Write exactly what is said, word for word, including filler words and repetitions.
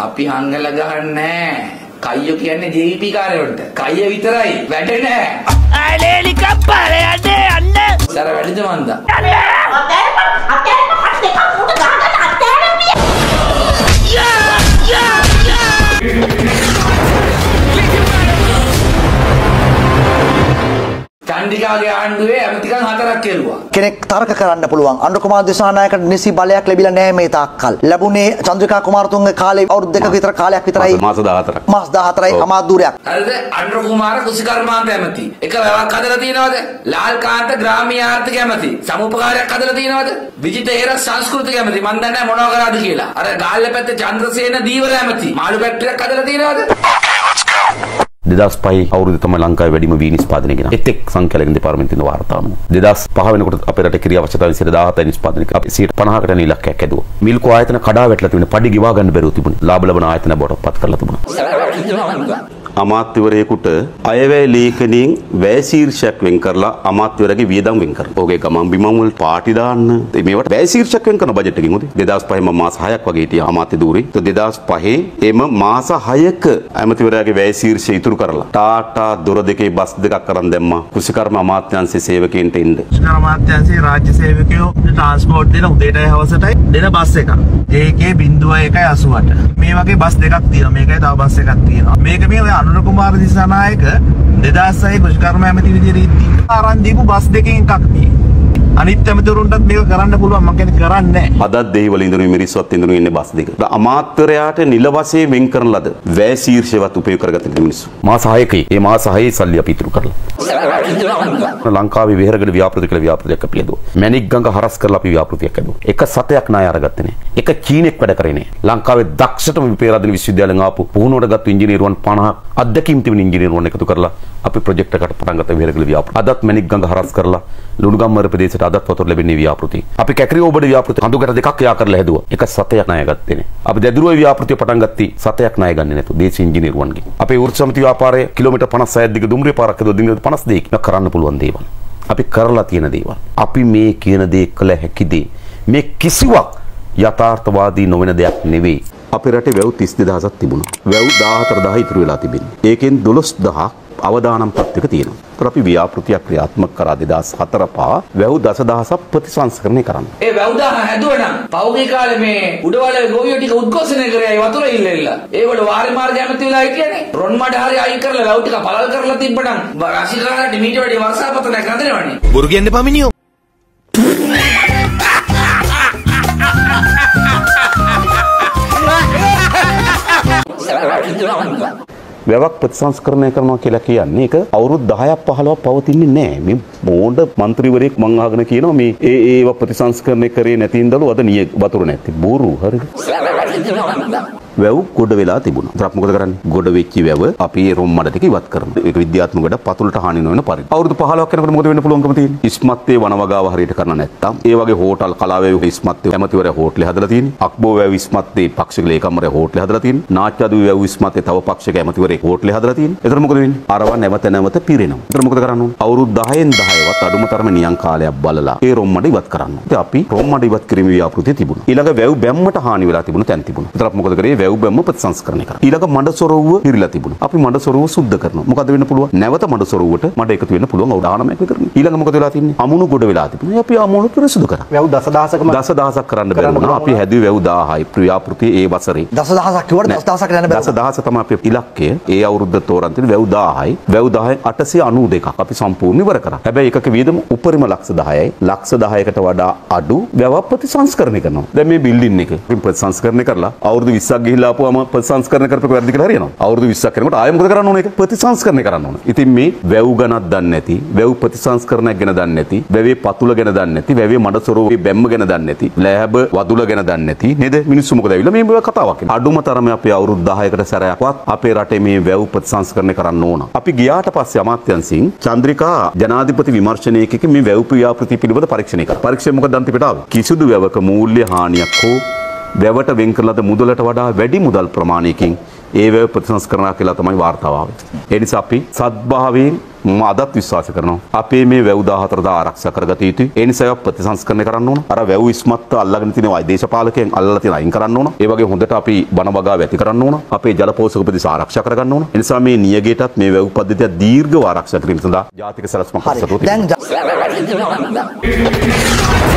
අපි හංගල ගහන්නේ කයියෝ කියන්නේ ජීපී කාර්යවලට. කයිය විතරයි වැඩ නෑ. ආලේලි කප්පාල යන්නේ යන්නේ. සර වැඩිද මන්ද? අතේ අතේ අතේ දෙක උඩ ගහගෙන අතේ යා යා යා චන්දිකාගේ ආණ්ඩුවේ ඇමතිකම් හතරක් කෙරුවා. කෙනෙක් තර්ක කරන්න පුළුවන් අනුර කුමාර දිසානායකට නිසි බලයක් ලැබිලා නැහැ මේ තාක්කල්. ලැබුණේ චන්ද්‍රිකා කුමාරතුංගගේ කාලේ අවුරුදු දෙකක විතර කාලයක් විතරයි. මාස දහහතරක්. මාස දහහතරයි අමාත්‍යවරයක්. හරිද? අනුර කුමාර කුසිකර්මාන්ත ඇමති. එක වැවක් හදලා තියෙනවද? ලාල්කාන්ත ග්‍රාමීය ආර්ථික ඇමති. සමුපකාරයක් හදලා තියෙනවද? විජිත හේරත් සංස්කෘතික ඇමති. මන් දන්නේ නැහැ මොනවා කරාද කියලා. අර ගාල්ල පැත්තේ චන්ද්‍රසේන දීවර ඇමති. මාළු ෆැක්ටරියක් හදලා තියෙනවද? දෙදහස් පහේ අවුරුදු තමයි ලංකාවේ වැඩිම වී නිෂ්පාදනය ගෙන. එතෙක් සංඛ්‍යාලකින් දෙපාර්තමේන්තුවේ වාර්තාවම. දෙදහස් පහ වෙනකොට අපේ රටේ ක්‍රියා අවශ්‍යතාවය සියයට දහහතයි නිෂ්පාදනය කරා. අපි සියයට පනහකට යන ඉලක්කයක් ඇදුවා. මිල්කෝ ආයතන කඩා වැටලා තිබුණේ. පඩි ගෙවා ගන්න බැරුව තිබුණේ. ලාභ ලබන ආයතන බවට පත් කරලා තිබුණා. අමාත්‍යවරයෙකුට අයවැය ලේඛනයෙන් වැය ශීර්ෂයක් වෙන් කරලා අමාත්‍යවරයාගේ වියදම් වෙන් කරනවා. ඔහුගේ ගමන් බිමන් වල පාටි දාන්න මේවට වැය ශීර්ෂයක් වෙන් කරන බජට් එකකින් උදේ දෙදහස් පහේ මම මාස හයක් වගේ හිටියා අමාත්‍ය ධූරේ. તો දෙදහස් පහේ එම මාස හයක ඇමතිවරයාගේ වැය ශීර්ෂය ඉතුරු කරලා ටාටා දොර දෙකේ බස් දෙකක් අරන් දැම්මා. කුසිකර්ම අමාත්‍යාංශයේ සේවකයන්ට ඉන්න. කුසිකර්ම අමාත්‍යාංශයේ රාජ්‍ය සේවකයෝ ට්‍රාන්ස්පෝර්ට් දෙන උදේටයි හවසටයි දෙන බස් එකක්. ඒකේ බිංදුව එකයි අසූඅට. මේ වගේ බස් දෙකක් තියෙනවා. මේකයි තව බස් එකක් තියෙනවා. මේක මේ ඔය අනුර කුමාර දිසානායක දෙදහස් හයේ කුසිකර්ම ඇමති විදියට ඉද්දි අරන් දීපු බස් දෙකෙන් එකක් තියෙනවා. අනිත් ඇමතිවරුන්ටත් මේක කරන්න පුළුවන්. මම කියන්නේ කරන්නේ නැහැ. අදත් දෙහිවල ඉඳුණු මිරිස්වත් ඉඳුණු ඉන්නේ බස් දෙක. අමාත්‍යවරයාට නිල වශයෙන් වෙන් කරන ලද වැය ශීර්ෂයවත් උපයෝග කරගත්ත මිනිස්සු. මාස හයකයි. මේ මාස හයේ සල්ලි අපි ඉතුරු කරලා. ලංකාවේ විහෙරගඩ ව්‍යාපෘති කියලා ව්‍යාපෘතියක් අපි හදුවා. මැණික් ගඟ හරස් කරලා අපි ව්‍යාපෘතියක් හදුවා. එක සතයක් ණය අරගත්තේ නැහැ. එක චීනෙක් වැඩ කරේ නැහැ. ලංකාවේ දක්ෂතම විපේරාදෙණි විශ්වවිද්‍යාලයෙන් ආපු පුහුණුවට ගත්ත ඉංජිනේරුවන් පනහක් අධ්‍යක්ීම් තිබෙන ඉංජිනේරුවන් එකතු කරලා අපි ප්‍රොජෙක්ට් එකකට පටන් ගත්ත විහෙරගඩ ව්‍යාපෘතිය. අදත් මැණික් ගඟ හරස් කරලා ලුණුගම්මර ප්‍රදේශයට අදත් වතුර ලැබෙන්නේ ව්‍යාපෘතිය. අපි කැකරි ඔබට ව්‍යාපෘතිය හඳුකට දෙකක් යා කරලා හැදුවා. එක සතයක් ණය ගත්තේ නැහැ. අපි දැදුරුවේ ව්‍යාපෘතිය පටන් ගත්තී සතයක් ණය ගන්නේ නැතුව දේශීය ඉංජිනේරුවන්ගෙන්. අපේ වෘත්ති සමිති ව්‍යාපාරයේ කිලෝමීටර් පනස් හයක් දිග දුම්රිය පාරක් හදුවා. දින පනස් දෙකක් කරන්න පුළුවන් දේවල්. අපි කරලා තියෙන දේවල්. අපි මේ කියන දේ කළ හැකි දේ. මේ කිසිවක් යථාර්ථවාදී නොවන දෙයක් නෙවෙයි. අපේ රටේ වැව් තිස් දෙදහසක් තිබුණා. වැව් දාහතර දහය ඉතුරු වෙලා තිබෙනවා. ඒකෙන් දොළොස් දහයක් අවදානම් තත්ත්වයක තියෙනවා. ඒතර අපි ව්‍යාපෘතියක් ක්‍රියාත්මක කරා දෙදහස් හතර පහ වැව් දසදහසක් ප්‍රතිසංස්කරණය කරන්න. ඒ වැව් දහ හැදුවනම් පෞගේ කාලේ මේ උඩවල ගොවියෝ ටික උද්ඝෝෂණය කරේ වතුර ඉල්ලෙල්ලා. ඒගොල්ලෝ වාරි මාර්ග ඇමති වෙලා හිටියනේ. රොන් මඩ හරි අයින් කරලා වැව් ටික පළල් කරලා තිබ්බනම් රසිකාලාට මීට වැඩි වර්ෂාපතනයක් නැදෙනවනේ. බොරු කියන්නේ පමිනියෝ. වැවක් ප්‍රතිසංස්කරණය කරනවා කියලා කියන්නේ ඒක අවුරුදු දහයක් පහළොවක් පවතින්නේ නැහැ. මේ බෝඩ മന്ത്രിවරයෙක් මං අහගෙන කියනවා මේ ඒ ඒව ප්‍රතිසංස්කරණය කරේ නැති ඉඳලු අද නිය වතුර නැති. බෝරු හරිද? වැව් ගොඩ වෙලා තිබුණා. ඒත් මොකද කරන්නේ? ගොඩ වෙච්ච වැව අපි ඒ රොම් මඩ ටික ඉවත් කරනවා. ඒක විද්‍යාත්මක වැඩ පතුලට හානි නොවන පරිදි. අවුරුදු පහළොවක් යනකොට මොකද වෙන්න පුළුවන්කම තියෙන්නේ? ඉස්මත්තේ වනවගාව හරියට කරන්න නැත්තම් ඒ වගේ හෝටල් කලාවැව ඉස්මත්තේ ඇමතිවරයා හෝටලේ හදලා තියෙන්නේ. අක්බෝ වැව ඉස්මත්තේ පක්ෂික ලේකම්වරයා හෝටලේ හදලා තියෙන්නේ. නාච්චාදු වැව ඉස්මත්තේ තව පක්ෂික ඇමතිවරයෙක් හෝටලේ හදලා තියෙන්නේ. ඒතර මොකද වෙන්නේ? අරව නැවත නැවත පිරෙනවා. ඒතර මොකද කරන්න ඕන? අවුරුදු දහයෙන් දහයවත් අඩුම තරමේ නියම් කාලයක් බලලා ඒ රොම් මඩ ඉවත් කරන්න. ඉතින් අපි රොම් මඩ ඉවත් කිරීමේ ව්‍යාපෘතිය තිබුණා. ඊළඟ වැව් බැම්මට හානි වෙලා තිබුණ තැන් තිබුණා. ඒතර මොකද කරේ? වැව් බැම්ම ප්‍රතිසංස්කරණය කරා. ඊළඟ මඩ සොරවුව පිරීලා තිබුණා. අපි මඩ සොරවුව සුද්ධ කරනවා. මොකද වෙන්න පුළුවන්? නැවත මඩ සොරවුවට මඩ එකතු වෙන්න පුළුවන් අවදානමක් විතර. ඊළඟ මොකද වෙලා තින්නේ? අමුණු ගොඩ වෙලා තිබුණා. අපි අමුණු පිරිසුදු කරා. වැව් දසදහසකම දසදහසක් කරන්න බැරුණා. අපි හැදුවේ වැව් දහයයි ව්‍යාපෘතිය ඒ වසරේ. දසදහසක් කිව්වට දසදහසක් යන බැරුණා. දසදහස තමයි අපේ ඉලක්කය. ඒ අවුරුද්ද තෝරන් තියෙන වැව් දහයයි. වැව් දහයෙන් අටසිය අනූ දෙකක් අපි සම්පූර්ණ ඉවර කරා. හැබැයි එකක වියදම උපරිම ලක්ෂ දහයයි. ලක්ෂ දහයකට වඩා අඩු වැව ප්‍රතිසංස්කරණය කරනවා. දැන් මේ බිල්ඩින් එක ප්‍රතිසංස්කරණය කරලා අවුරුදු විස්සක් ගිහිල්ලා ආපුවම ප්‍රතිසංස්කරණය කරපේක වැරදි කියලා හරියනවා. අවුරුදු විස්සක් කරනකොට ආයෙ මොකද කරන්න ඕනේ? ඒක ප්‍රතිසංස්කරණය කරන්න ඕනේ. ඉතින් මේ වැව් ගණක් දන්නේ නැති, වැව් ප්‍රතිසංස්කරණයක් ගැන දන්නේ නැති, වැවේ පතුල ගැන දන්නේ නැති, වැවේ මඩසොරවේ බැම්ම ගැන දන්නේ නැති, ලෑබ වදුල ගැන දන්නේ නැති නේද? මිනිස්සු මොකද ඇවිල්ලා මේ කතාවක් කියනවා. අඩුම තරමේ අපි අවුරුදු දහයකට සැරයක්වත් අපේ රටේ මේ වැව් ප්‍රතිසංස්කරණය කරන්න ඕන. අපි ගියාට පස්සේ අමාත්‍යංශින් චන්ද්‍රිකා ජනාධිපති විමර්ශනයකක මේ වැව් ව්‍යාපෘති පිළිබඳ පරීක්ෂණය කරා. පරීක්ෂණය මොකද අන්තිමට ආවේ? කිසිදු වැවක මූල්‍ය හානියක් හෝ වැවට වෙන් කරන ලද මුදලට වඩා වැඩි මුදල් ප්‍රමාණයකින් ඒ වැව ප්‍රතිසංස්කරණය කියලා තමයි වාර්තාව ආවේ. ඒ නිසා අපි සත්භාවයෙන් මම අදත් විශ්වාස කරනවා අපේ මේ වැව් දාහතර දා ආරක්ෂා කරගත යුතුයි. ඒ නිසා ඒවා ප්‍රතිසංස්කරණය කරන්න ඕන. අර වැව් ඉස්මත්ත අල්ලගෙන තියෙන වයි දේශපාලකයන් අල්ලලා තියෙන අයින් කරන්න ඕන. ඒ වගේ හොඳට අපි බණ බගාව ඇති කරන්න ඕන. අපේ ජල පෝෂක ප්‍රදේශ ආරක්ෂා කරගන්න ඕන. ඒ නිසා මේ නියගයටත් මේ වැව් පද්ධතිය දීර්ඝව ආරක්ෂා කිරීම සඳහා ජාතික සැලැස්මක් හරි. දැන්